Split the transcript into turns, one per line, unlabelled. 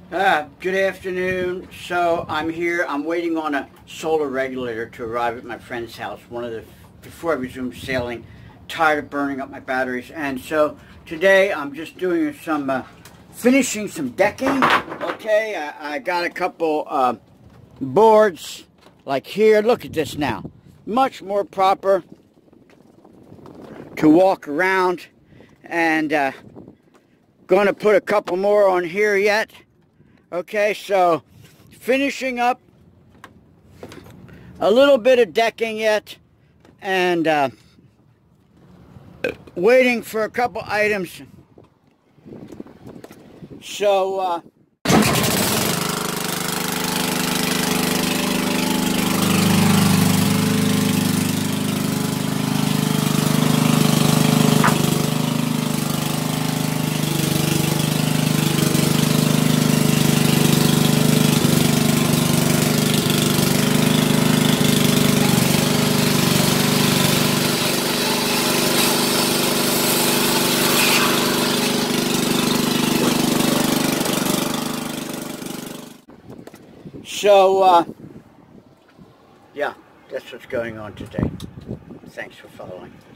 Good afternoon. So I'm here. I'm waiting on a solar regulator to arrive at my friend's house. Before I resume sailing, tired of burning up my batteries. And so today I'm just doing finishing some decking. Okay, I got a couple boards like here. Look at this now. Much more proper to walk around, and going to put a couple more on here yet. Okay, so finishing up a little bit of decking yet, and waiting for a couple items. So yeah, that's what's going on today. Thanks for following.